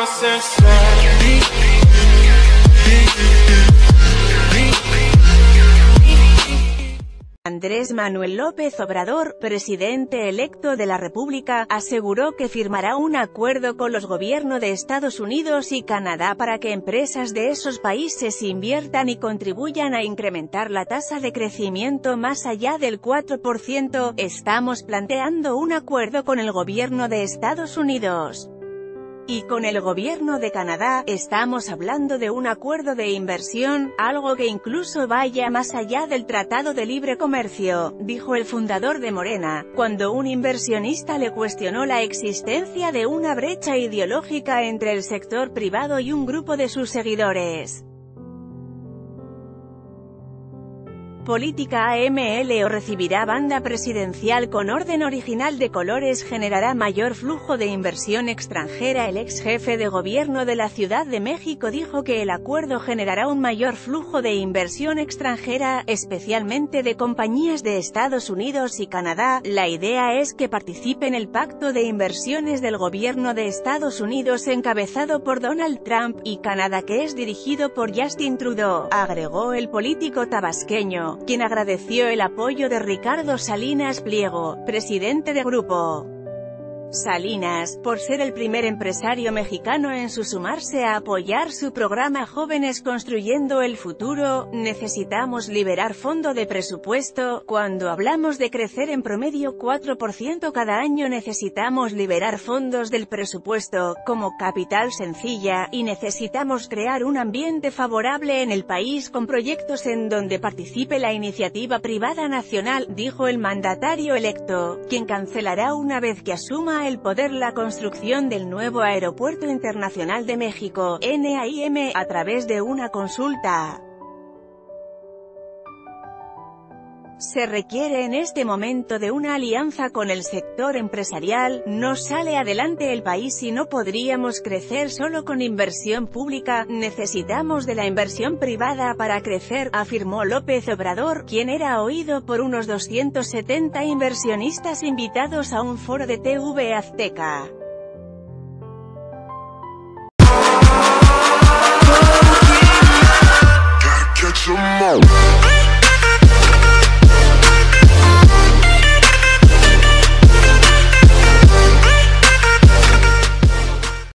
Andrés Manuel López Obrador, presidente electo de la República, aseguró que firmará un acuerdo con los gobiernos de Estados Unidos y Canadá para que empresas de esos países inviertan y contribuyan a incrementar la tasa de crecimiento más allá del 4%. Estamos planteando un acuerdo con el gobierno de Estados Unidos y con el gobierno de Canadá. Estamos hablando de un acuerdo de inversión, algo que incluso vaya más allá del Tratado de Libre Comercio, dijo el fundador de Morena, cuando un inversionista le cuestionó la existencia de una brecha ideológica entre el sector privado y un grupo de sus seguidores. Política AML o recibirá banda presidencial con orden original de colores generará mayor flujo de inversión extranjera. El ex jefe de gobierno de la Ciudad de México dijo que el acuerdo generará un mayor flujo de inversión extranjera, especialmente de compañías de Estados Unidos y Canadá. La idea es que participe en el pacto de inversiones del gobierno de Estados Unidos encabezado por Donald Trump, y Canadá que es dirigido por Justin Trudeau, agregó el político tabasqueño, quien agradeció el apoyo de Ricardo Salinas Pliego, presidente de Grupo Salinas, por ser el primer empresario mexicano en sumarse a apoyar su programa Jóvenes Construyendo el Futuro. Necesitamos liberar fondo de presupuesto. Cuando hablamos de crecer en promedio 4% cada año, necesitamos liberar fondos del presupuesto, como capital sencilla, y necesitamos crear un ambiente favorable en el país con proyectos en donde participe la iniciativa privada nacional, dijo el mandatario electo, quien cancelará una vez que asuma el poder la construcción del nuevo Aeropuerto Internacional de México, NAIM, a través de una consulta. Se requiere en este momento de una alianza con el sector empresarial. No sale adelante el país y no podríamos crecer solo con inversión pública, necesitamos de la inversión privada para crecer, afirmó López Obrador, quien era oído por unos 270 inversionistas invitados a un foro de TV Azteca.